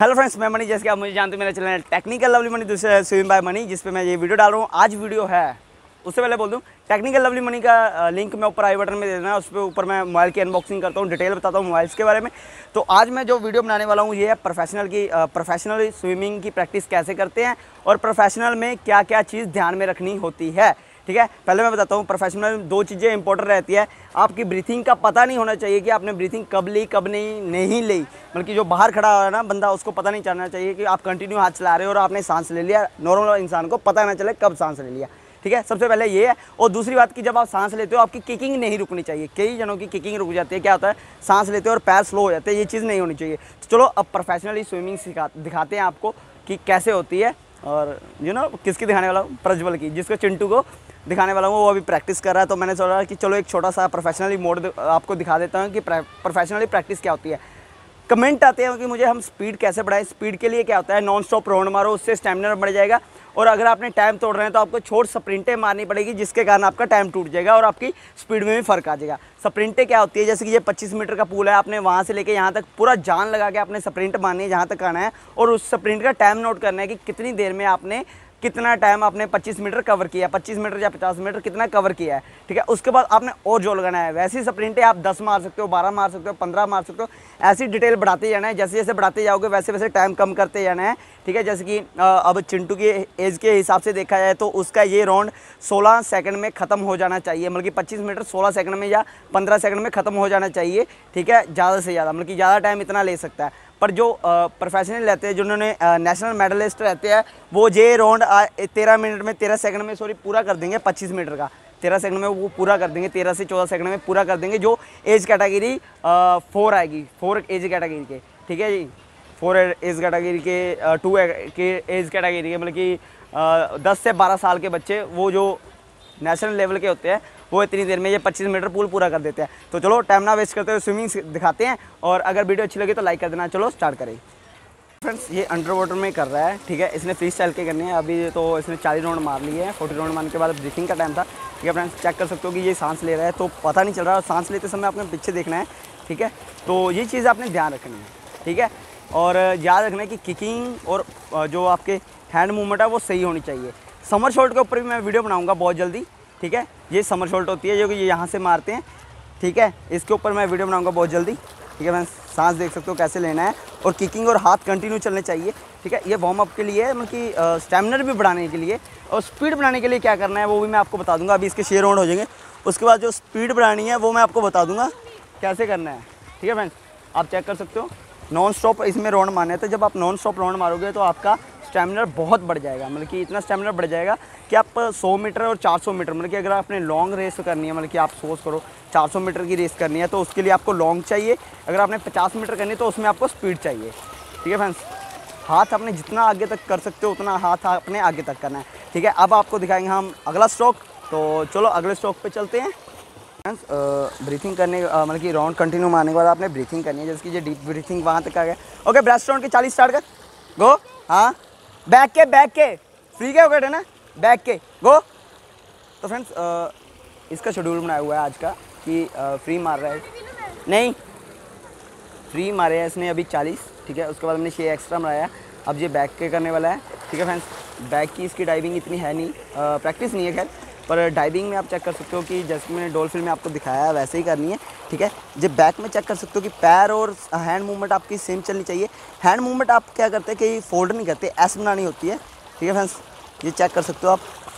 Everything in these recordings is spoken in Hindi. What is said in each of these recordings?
हेलो फ्रेंड्स, मैं मनी। जैसे कि आप मुझे जानते हो, मेरा चैनल है टेक्निकल लवली मनी, दूसरा है स्विम बाय मनी, जिस पे मैं ये वीडियो डाल रहा हूँ। आज वीडियो है, उससे पहले बोल दूँ, टेक्निकल लवली मनी का लिंक मैं ऊपर आई बटन में दे देना। उस पर ऊपर मैं मोबाइल की अनबॉक्सिंग करता हूँ, डिटेल बताता हूँ मोबाइल्स के बारे में। तो आज मैं जो वीडियो बनाने वाला हूँ ये है प्रोफेशनल स्विमिंग की प्रैक्टिस कैसे करते हैं और प्रोफेशनल में क्या क्या चीज़ ध्यान में रखनी होती है। ठीक है, पहले मैं बताता हूँ प्रोफेशनल में दो चीज़ें इंपॉर्टेंट रहती है। आपकी ब्रीथिंग का पता नहीं होना चाहिए कि आपने ब्रीथिंग कब ली कब नहीं ली। मतलब कि जो बाहर खड़ा हुआ है ना बंदा, उसको पता नहीं चलना चाहिए कि आप कंटिन्यू हाथ चला रहे हो और आपने सांस ले लिया। नॉर्मल इंसान को पता ना चले कब सांस ले लिया। ठीक है, सबसे पहले ये है। और दूसरी बात कि जब आप सांस लेते हो आपकी किकिंग नहीं रुकनी चाहिए। कई जनों की किकिंग रुक जाती है। क्या होता है, सांस लेते हो और पैर स्लो हो जाते हैं। ये चीज़ नहीं होनी चाहिए। तो चलो अब प्रोफेशनली स्विमिंग दिखाते हैं आपको कि कैसे होती है। और किसकी दिखाने वाला हूँ, प्रज्वल की, जिसको चिंटू को दिखाने वाला हूँ। वो अभी प्रैक्टिस कर रहा है, तो मैंने सोचा कि चलो एक छोटा सा प्रोफेशनली मोड आपको दिखा देता हूँ कि प्रोफेशनली प्रैक्टिस क्या होती है। कमेंट आते हैं कि मुझे हम स्पीड कैसे बढ़ाएं। स्पीड के लिए क्या होता है, नॉन स्टॉप राउंड मारो, उससे स्टैमिना बढ़ जाएगा। और अगर आपने टाइम तोड़ रहे हैं तो आपको छोट स्प्रिंटें मारनी पड़ेगी, जिसके कारण आपका टाइम टूट जाएगा और आपकी स्पीड में भी फ़र्क आ जाएगा। स्प्रिंटें क्या होती है, जैसे कि ये 25 मीटर का पूल है, आपने वहाँ से लेके यहाँ तक पूरा जान लगा के आपने स्प्रिंट मारनी है जहाँ तक आना है। और उस स्प्रिंट का टाइम नोट करना है कि कितनी देर में आपने कितना टाइम आपने 25 मीटर कवर किया, 25 मीटर या 50 मीटर कितना कवर किया है। ठीक है, उसके बाद आपने और जोर लगाना है। वैसी स्प्रिंटें आप 10 मार सकते हो, 12 मार सकते हो, 15 मार सकते हो। ऐसी डिटेल बढ़ाते जाना है। जैसे जैसे बढ़ाते जाओगे वैसे वैसे टाइम कम करते जाना है। ठीक है, जैसे कि अब चिंटू की एज के हिसाब से देखा जाए तो उसका ये राउंड 16 सेकंड में ख़त्म हो जाना चाहिए। मतलब कि 25 मीटर 16 सेकंड में या 15 सेकंड में ख़त्म हो जाना चाहिए। ठीक है, ज़्यादा से ज़्यादा, मतलब कि ज़्यादा टाइम इतना ले सकता है। पर जो प्रोफेशनल रहते हैं, जिन्होंने नेशनल मेडलिस्ट रहते हैं, वो ये राउंड 13 सेकंड में पूरा कर देंगे। 25 मीटर का 13 सेकंड में वो पूरा कर देंगे। 13 से 14 सेकंड में पूरा कर देंगे। जो एज कैटेगरी 4 आएगी, 4 एज कैटेगरी के। ठीक है जी, 4 एज कैटेगरी के 2 के एज कैटेगरी के, मतलब कि 10 से 12 साल के बच्चे, वो जो नेशनल लेवल के होते हैं, वो इतनी देर में ये 25 मीटर पूल पूरा कर देते हैं। तो चलो टाइम ना वेस्ट करते हुए स्विमिंग दिखाते हैं। और अगर वीडियो अच्छी लगी तो लाइक कर देना। चलो स्टार्ट करें। फ्रेंड्स, ये अंडर वाटर में कर रहा है। ठीक है, इसने फ्री स्टाइल के करनी है। अभी तो इसने 40 राउंड मार लिए हैं। 40 राउंड मारने के बाद ब्रीथिंग का टाइम था। ठीक है फ्रेंड्स, चेक कर सकते हो कि ये सांस ले रहा है तो पता नहीं चल रहा है। सांस लेते समय आपने पीछे देखना है। ठीक है, तो ये चीज़ आपने ध्यान रखनी है। ठीक है, और याद रखना है कि किकिंग और जो आपके हैंड मूवमेंट है वो सही होनी चाहिए। समर शॉट के ऊपर भी मैं वीडियो बनाऊँगा बहुत जल्दी। ठीक है, ये समर शॉट होती है जो कि ये यहाँ से मारते हैं। ठीक है, इसके ऊपर मैं वीडियो बनाऊंगा बहुत जल्दी। ठीक है, मैं सांस देख सकते हो कैसे लेना है। और किकिंग और हाथ कंटिन्यू चलने चाहिए। ठीक है, ये वार्म अप के लिए है, मतलब कि स्टैमिना भी बढ़ाने के लिए। और स्पीड बढ़ाने के लिए क्या करना है वो भी मैं आपको बता दूंगा। अभी इसके 6 राउंड हो जाएंगे, उसके बाद जो स्पीड बढ़ानी है वो मैं आपको बता दूंगा कैसे करना है। ठीक है फ्रेंड्स, आप चेक कर सकते हो नॉन स्टॉप इसमें राउंड मारने हैं। तो जब आप नॉन स्टॉप राउंड मारोगे तो आपका स्टैमिना बहुत बढ़ जाएगा। मतलब कि इतना स्टैमिना बढ़ जाएगा कि आप 100 मीटर और 400 मीटर, मतलब कि अगर आपने लॉन्ग रेस करनी है, मतलब कि आप सोच करो 400 मीटर की रेस करनी है तो उसके लिए आपको लॉन्ग चाहिए। अगर आपने 50 मीटर करनी है तो उसमें आपको स्पीड चाहिए। ठीक है फ्रेंड्स, हाथ अपने जितना आगे तक कर सकते हो उतना हाथ अपने आगे तक करना है। ठीक है, अब आपको दिखाएंगे हम अगला स्ट्रोक। तो चलो अगले स्ट्रोक पे चलते हैं। फ्रेंड्स, ब्रीथिंग करने मतलब कि राउंड कंटिन्यू मारने के बाद आपने ब्रीथिंग करनी है। जैसे कि ये डीप ब्रीथिंग वहाँ तक आ गया। ओके, ब्रेस्ट राउंड के 40 स्टार्ट कर, गो। हाँ, बैक के फ्री के हो गए ना, बैक के गो। तो फ्रेंड्स, इसका शेड्यूल बनाया हुआ है आज का कि फ्री मार रहा है, नहीं फ्री मारे हैं इसने अभी 40। ठीक है, उसके बाद हमने 6 एक्स्ट्रा मारा। अब ये बैक के करने वाला है। ठीक है फ्रेंड्स, बैक की इसकी डाइविंग इतनी है नहीं, प्रैक्टिस नहीं है खैर, पर डाइविंग में आप चेक कर सकते हो कि जैसे कि मैंने डॉल्फिन में आपको दिखाया है वैसे ही करनी है। ठीक है, जब बैक में चेक कर सकते हो कि पैर और हैंड मूवमेंट आपकी सेम चलनी चाहिए। हैंड मूवमेंट आप क्या करते हैं कि फोल्ड नहीं करते, एस बनानी होती है। ठीक है फ्रेंड्स, ये चेक कर सकते हो आप।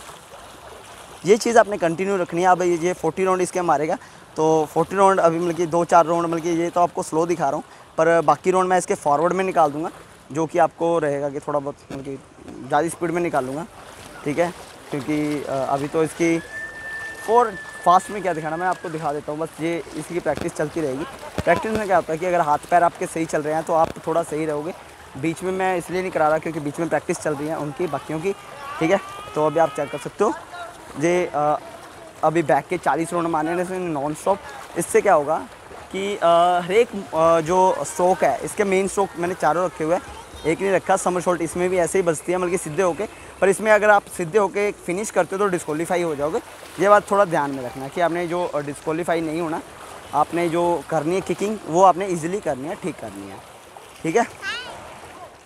ये चीज़ आपने कंटिन्यू रखनी है। अब ये 40 राउंड इसके मारेगा तो 40 राउंड अभी मतलब कि 2-4 राउंड, मतलब कि ये तो आपको स्लो दिखा रहा हूँ, पर बाकी राउंड मैं इसके फॉरवर्ड में निकाल दूँगा, जो कि आपको रहेगा कि थोड़ा बहुत मतलब कि ज़्यादा स्पीड में निकालूँगा। ठीक है, क्योंकि अभी तो इसकी और फास्ट में क्या दिखाना मैं आपको दिखा देता हूँ। बस ये इसकी प्रैक्टिस चलती रहेगी। प्रैक्टिस में क्या होता है कि अगर हाथ पैर आपके सही चल रहे हैं तो आप थोड़ा सही रहोगे। बीच में मैं इसलिए नहीं करा रहा क्योंकि बीच में प्रैक्टिस चल रही है उनकी बाकियों की। ठीक है, तो अभी आप चेक कर सकते हो ये अभी बैक के 40 राउंड मारने से नॉन स्टॉप। इससे क्या होगा कि हर एक जो स्ट्रोक है, इसके मेन स्ट्रोक मैंने चारों रखे हुए हैं, एक नहीं रखा। समर शॉट इसमें भी ऐसे ही बजती है, मतलब कि सीधे होके। पर इसमें अगर आप सीधे होके फिनिश करते हो तो डिस्क्वालीफाई हो जाओगे। ये बात थोड़ा ध्यान में रखना कि आपने जो डिस्क्वालीफाई नहीं होना, आपने जो करनी है किकिंग वो आपने इजीली करनी है, ठीक करनी है। ठीक है,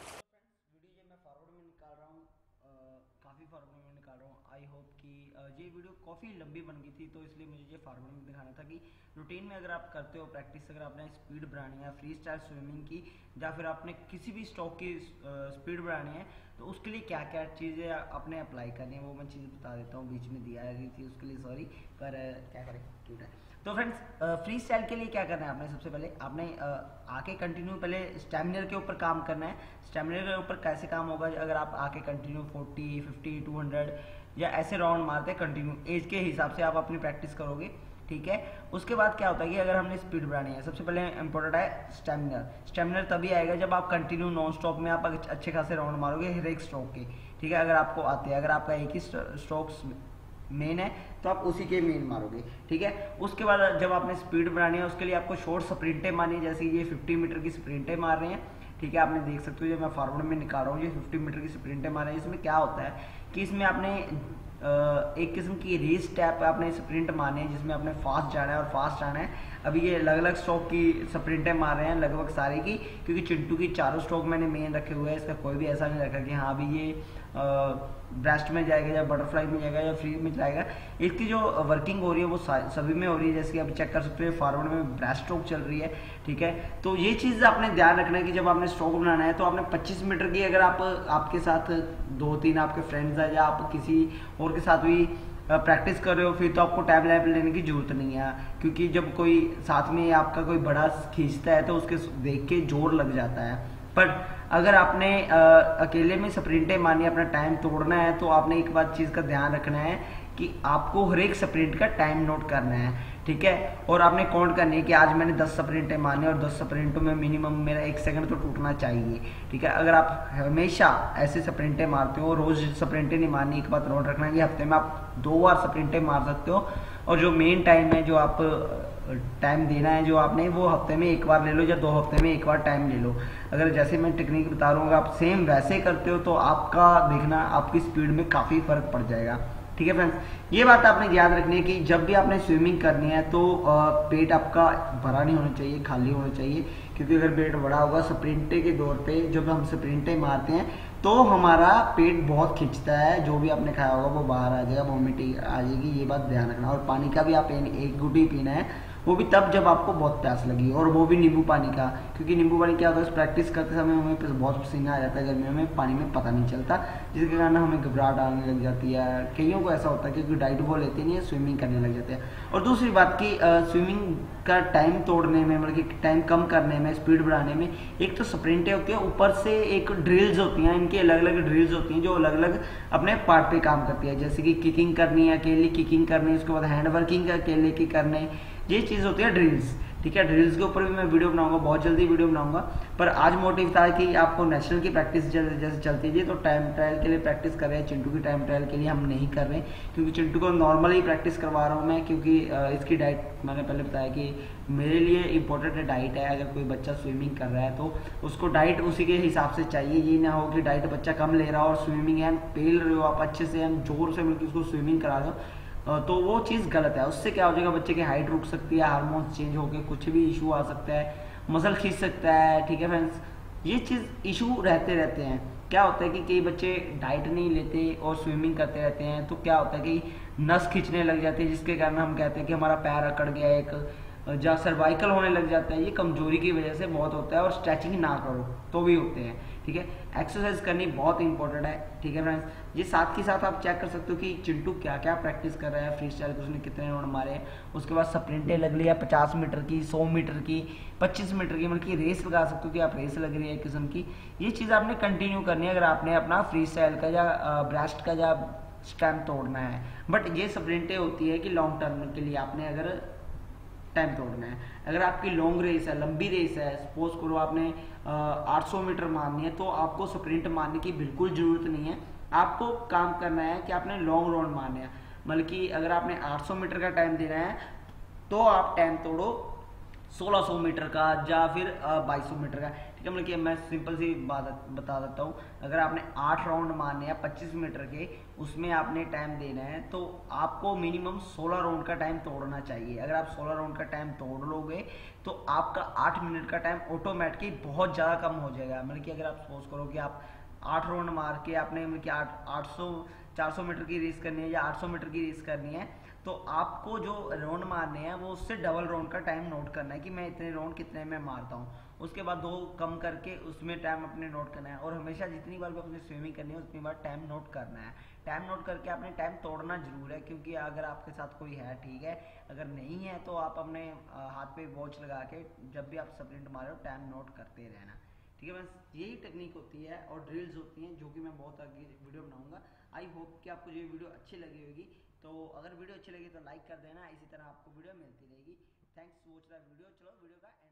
ये वीडियो काफ़ी लंबी बन गई थी, तो इसलिए मुझे ये फॉर्मेट में दिखाना था कि रूटीन में अगर आप करते हो प्रैक्टिस, अगर आपने स्पीड बढ़ानी है फ्री स्टाइल स्विमिंग की, या फिर आपने किसी भी स्ट्रोक की स्पीड बढ़ानी है, तो उसके लिए क्या क्या चीज़ें आपने अप्लाई करनी है वो मैं चीज़ बता देता हूँ। बीच में दिया गई थी उसके लिए सॉरी, पर क्या करें, क्यूट है। तो फ्रेंड्स, फ्री स्टाइल के लिए क्या करना है आपने, सबसे पहले आपने आके कंटिन्यू पहले स्टैमिना के ऊपर काम करना है। स्टैमिना के ऊपर कैसे काम होगा, अगर आप आके कंटिन्यू 40, 50, 200 या ऐसे राउंड मारते हैं कंटिन्यू, एज के हिसाब से आप अपनी प्रैक्टिस करोगे, ठीक है। उसके बाद क्या होता है कि अगर हमने स्पीड बढ़ानी है, सबसे पहले इंपॉर्टेंट है स्टैमिना। स्टैमिना तभी आएगा जब आप कंटिन्यू नॉन स्टॉप में आप अच्छे खासे राउंड मारोगे हर एक स्ट्रोक के, ठीक है। अगर आपको आते हैं, अगर आपका एक ही स्ट्रोक्स मेन है तो आप उसी के मेन मारोगे, ठीक है। उसके बाद जब आपने स्पीड बढ़ानी है उसके लिए आपको शॉर्ट स्प्रिंटें मारनी है, जैसे ये 50 मीटर की स्प्रिंटें मार रहे हैं, ठीक है। आपने देख सकते हो जब मैं फॉरवर्ड में निकाल रहा हूँ ये 50 मीटर की स्प्रिंटें मार रहे हैं। इसमें क्या होता है कि इसमें आपने एक किस्म की रेस टैप आपने स्प्रिंट मारनी है, जिसमें आपने फास्ट जाना है और फास्ट आना है। अभी ये अलग अलग स्ट्रोक की स्प्रिंटें मार रहे हैं लगभग सारे की, क्योंकि चिंटू की चारों स्ट्रोक मैंने मेन रखे हुए हैं। इसका कोई भी ऐसा नहीं रखा कि हाँ भी ये ब्रेस्ट में जाएगा या बटरफ्लाई में जाएगा या फ्री में जाएगा। इसकी जो वर्किंग हो रही है वो सभी में हो रही है, जैसे कि आप चेक कर सकते हो फॉरवर्ड में ब्रेस्ट स्ट्रोक चल रही है, ठीक है। तो ये चीज़ आपने ध्यान रखना है कि जब आपने स्ट्रोक बनाना है तो आपने 25 मीटर की, अगर आप आपके साथ 2-3 आपके फ्रेंड्स हैं या आप किसी और के साथ भी प्रैक्टिस कर रहे हो, फिर तो आपको टाइम लेने की जरूरत नहीं है, क्योंकि जब कोई साथ में आपका कोई बड़ा खींचता है तो उसके देख के जोर लग जाता है। पर अगर आपने अकेले में स्प्रिंटें मारनी है, अपना टाइम तोड़ना है, तो आपने एक बात चीज़ का ध्यान रखना है कि आपको हर एक स्प्रिंट का टाइम नोट करना है, ठीक है। और आपने काउंट करनी है कि आज मैंने 10 स्प्रिंटें मारनी है और 10 स्प्रिंटों में मिनिमम मेरा 1 सेकंड तो टूटना चाहिए, ठीक है। अगर आप हमेशा ऐसे स्प्रिंटें मारते हो, रोज स्प्रिंटें नहीं मारनी, एक बात नोट रखना है कि हफ्ते में आप 2 बार स्प्रिंटें मार सकते हो, और जो मेन टाइम है, जो आप टाइम देना है जो आपने, वो हफ्ते में 1 बार ले लो या 2 हफ्ते में 1 बार टाइम ले लो। अगर जैसे मैं टेक्निक बता रहा हूँ आप सेम वैसे करते हो तो आपका देखना आपकी स्पीड में काफ़ी फर्क पड़ जाएगा, ठीक है फ्रेंड्स। ये बात आपने याद रखनी है कि जब भी आपने स्विमिंग करनी है तो पेट आपका भरा नहीं होना चाहिए, खाली होना चाहिए, क्योंकि अगर पेट बड़ा होगा स्प्रिंटे के दौर पे जब हम स्प्रिंटे मारते हैं तो हमारा पेट बहुत खिंचता है, जो भी आपने खाया होगा वो बाहर आ जाएगा, वॉमिटिंग आ जाएगी, ये बात ध्यान रखना। और पानी का भी आप एक घूंट ही पीना है, वो भी तब जब आपको बहुत प्यास लगी, और वो भी नींबू पानी का, क्योंकि नींबू पानी क्या होता है प्रैक्टिस करते समय हमें बहुत पसीना आ जाता है गर्मियों में, पानी में पता नहीं चलता, जिसके कारण हमें घबराहट आने लग जाती है। कईयों को ऐसा होता है क्योंकि डाइट वो लेते नहीं है, स्विमिंग करने लग जाते हैं। और दूसरी बात की स्विमिंग का टाइम तोड़ने में, मतलब कि टाइम कम करने में, स्पीड बढ़ाने में, एक तो स्प्रिंटें होती है, ऊपर से एक ड्रिल्स होती हैं, इनकी अलग अलग ड्रिल्स होती हैं जो अलग अलग अपने पार्ट पे काम करती है, जैसे कि किकिंग करनी है, अकेले किकिंग करनी है, उसके बाद हैंड वर्किंग अकेले की करने, ये चीज़ होती है ड्रिल्स, ठीक है। ड्रिल्स के ऊपर भी मैं वीडियो बनाऊंगा, बहुत जल्दी वीडियो बनाऊंगा, पर आज मोटिव था कि आपको नेशनल की प्रैक्टिस जैसे चलती है तो टाइम ट्रायल के लिए प्रैक्टिस कर रहे हैं, चिंटू की टाइम ट्रायल के लिए हम नहीं कर रहे, क्योंकि चिंटू को नॉर्मली प्रैक्टिस करवा रहा हूँ मैं, क्योंकि इसकी डाइट मैंने पहले बताया कि मेरे लिए इंपॉर्टेंट डाइट है। अगर कोई बच्चा स्विमिंग कर रहा है तो उसको डाइट उसी के हिसाब से चाहिए, ये ना हो कि डाइट बच्चा कम ले रहा हो और स्विमिंग है पेल रहे हो आप अच्छे से, हम जोर से मिलकर उसको स्विमिंग करा दो, तो वो चीज़ गलत है। उससे क्या हो जाएगा, बच्चे की हाइट रुक सकती है, हार्मोन्स चेंज होकर कुछ भी इशू आ सकता है, मसल खींच सकता है, ठीक है फ्रेंड्स। ये चीज़ इशू रहते हैं। क्या होता है कि कई बच्चे डाइट नहीं लेते और स्विमिंग करते रहते हैं, तो क्या होता है कि नस खींचने लग जाती है, जिसके कारण हम कहते हैं कि हमारा पैर अकड़ गया, एक जहाँ सर्वाइकल होने लग जाता है। ये कमजोरी की वजह से बहुत होता है, और स्ट्रेचिंग ना करो तो भी होते हैं, ठीक है। एक्सरसाइज करनी बहुत इंपॉर्टेंट है, ठीक है फ्रेंड्स। ये साथ के साथ आप चेक कर सकते हो कि चिंटू क्या क्या प्रैक्टिस कर रहा है, फ्री स्टाइल के उसने कितने राउंड मारे हैं, उसके बाद स्प्रिंटें लग रही है 50 मीटर की, 100 मीटर की, 25 मीटर की, मतलब कि रेस लगा सकते हो कि आप रेस लग रही है एक किस्म की। ये चीज़ आपने कंटिन्यू करनी है अगर आपने अपना फ्री स्टाइल का या ब्रेस्ट का या स्टैम्प तोड़ना है। बट ये स्प्रिंटें होती है कि लॉन्ग टर्म के लिए आपने अगर टाइम तोड़ना है। अगर आपकी लॉन्ग रेस है, लंबी रेस है, सपोज करो आपने 800 मीटर मारनी है, तो आपको स्प्रिंट मारने की बिल्कुल ज़रूरत नहीं है। आपको काम करना है कि आपने लॉन्ग राउंड मारने हैं, मतलब कि अगर आपने 800 मीटर का टाइम देना है तो आप टाइम तोड़ो 1600 मीटर का या फिर 2200 मीटर का, ठीक है। मतलब कि मैं सिंपल सी बात बता देता हूँ, अगर आपने 8 राउंड मारने हैं 25 मीटर के, उसमें आपने टाइम देना है, तो आपको मिनिमम 16 राउंड का टाइम तोड़ना चाहिए। अगर आप 16 राउंड का टाइम तोड़ लोगे तो आपका 8 मिनट का टाइम ऑटोमेटिकली बहुत ज़्यादा कम हो जाएगा। मतलब कि अगर आप सपोज करो कि आप 8 राउंड मार के आपने मतलब कि 800 400 मीटर की रेस करनी है या 800 मीटर की रेस करनी है, तो आपको जो राउंड मारने हैं वो उससे डबल राउंड का टाइम नोट करना है कि मैं इतने राउंड कितने में मारता हूँ। उसके बाद 2 कम करके उसमें टाइम अपने नोट करना है, और हमेशा जितनी बार भी अपने स्विमिंग करनी है उतनी बार टाइम नोट करना है। टाइम नोट करके आपने टाइम तोड़ना जरूर है, क्योंकि अगर आपके साथ कोई है ठीक है, अगर नहीं है तो आप अपने हाथ पे वॉच लगा के जब भी आप स्प्रिंट मारो टाइम नोट करते रहना, ठीक है। बस यही टेक्निक होती है और ड्रिल्स होती हैं, जो कि मैं बहुत आगे वीडियो बनाऊंगा। आई होप कि आपको ये वीडियो अच्छी लगी होगी। तो अगर वीडियो अच्छी लगी तो लाइक कर देना, इसी तरह आपको वीडियो मिलती रहेगी। Thanks for watch the video. चलो वीडियो का एंड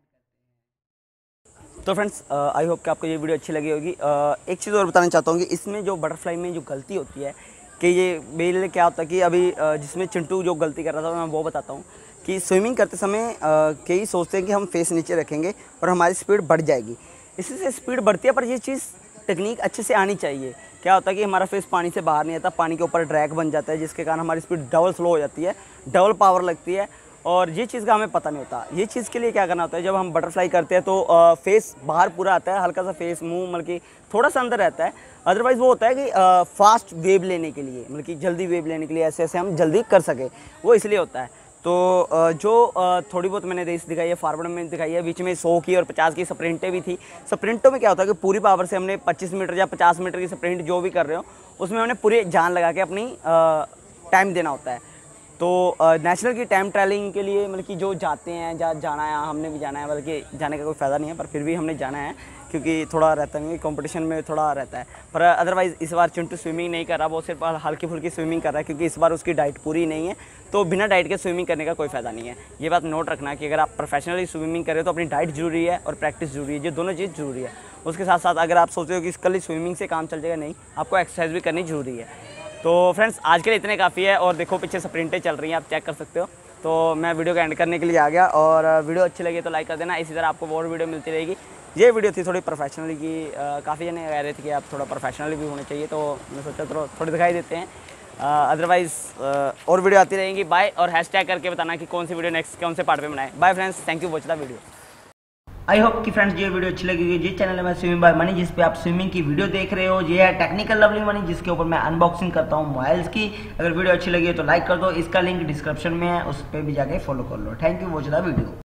करते हैं। तो फ्रेंड्स आई होप कि आपको ये वीडियो अच्छी लगी होगी। एक चीज़ और बताना चाहता हूँ कि इसमें जो बटरफ्लाई में जो गलती होती है कि ये मेरे लिए क्या होता है कि अभी जिसमें चिंटू जो गलती कर रहा था मैं वो बताता हूँ कि स्विमिंग करते समय कई सोचते हैं कि हम फेस नीचे रखेंगे और हमारी स्पीड बढ़ जाएगी। इसी से स्पीड बढ़ती है, पर ये चीज़ टेक्निक अच्छे से आनी चाहिए। क्या होता है कि हमारा फेस पानी से बाहर नहीं आता, पानी के ऊपर ड्रैग बन जाता है, जिसके कारण हमारी स्पीड डबल स्लो हो जाती है, डबल पावर लगती है, और ये चीज़ का हमें पता नहीं होता। ये चीज़ के लिए क्या करना होता है, जब हम बटरफ्लाई करते हैं तो फेस बाहर पूरा आता है, हल्का सा फेस मुंह मतलब कि थोड़ा सा अंदर रहता है। अदरवाइज़ वो होता है कि फास्ट वेव लेने के लिए, मतलब कि जल्दी वेव लेने के लिए ऐसे ऐसे हम जल्दी कर सके, वो इसलिए होता है। तो जो थोड़ी बहुत मैंने रेस दिखाई है, फॉरवर्ड में दिखाई है, बीच में 100 की और 50 की स्प्रिंटें भी थी। स्प्रिंटों में क्या होता है कि पूरी पावर से हमने 25 मीटर या 50 मीटर की स्प्रिंट जो भी कर रहे हो उसमें हमने पूरी जान लगा के अपनी टाइम देना होता है। तो नेशनल की टाइम ट्रायलिंग के लिए मतलब कि जो जाते हैं जाना है, हमने भी जाना है, बल्कि जाने का कोई फ़ायदा नहीं है, पर फिर भी हमने जाना है क्योंकि थोड़ा रहता है कंपटीशन में थोड़ा रहता है। पर अदरवाइज़ इस बार चिंटू स्विमिंग नहीं कर रहा, वो सिर्फ हल्की फुल्की स्विमिंग कर रहा है, क्योंकि इस बार उसकी डाइट पूरी नहीं है। तो बिना डाइट के स्विमिंग करने का कोई फ़ायदा नहीं है। ये बात नोट रखना कि अगर आप प्रोफेशनली स्विमिंग कर रहे हो तो अपनी डाइट ज़रूरी है और प्रैक्टिस ज़रूरी है, ये दोनों चीज़ ज़रूरी है। उसके साथ साथ अगर आप सोचते हो कि कल स्विमिंग से काम चल जाएगा, नहीं, आपको एक्सरसाइज भी करनी ज़रूरी है। तो फ्रेंड्स आज के लिए इतने काफ़ी है, और देखो पीछे स्प्रिंटें चल रही हैं, आप चेक कर सकते हो। तो मैं वीडियो का एंड करने के लिए आ गया, और वीडियो अच्छी लगी तो लाइक कर देना, इसी तरह आपको और वीडियो मिलती रहेगी। ये वीडियो थी थोड़ी प्रोफेशनली की, काफ़ी जने कह रहे थे कि आप थोड़ा प्रोफेशनली भी होने चाहिए, तो मैं सोचा थोड़ी दिखाई देते हैं। अदरवाइज़ और वीडियो आती रहेंगी। बाय, और हैशटैग करके बताना कि कौन सी वीडियो नेक्स्ट कौन से पार्ट में बनाए। Bye friends, thank you watch the video. I hope कि फ्रेंड्स ये वीडियो अच्छी लगी होगी। जिस चैनल है मैं स्विमिंग बाय मनी, जिस पे आप स्विमिंग की वीडियो देख रहे हो, ये है टेक्निकल लवली मनी, जिसके ऊपर मैं अनबॉक्सिंग करता हूँ मोबाइल्स की। अगर वीडियो अच्छी लगी है तो लाइक कर दो, इसका लिंक डिस्क्रिप्शन में है, उस पर भी जाके फॉलो कर लो। Thank you watch the video.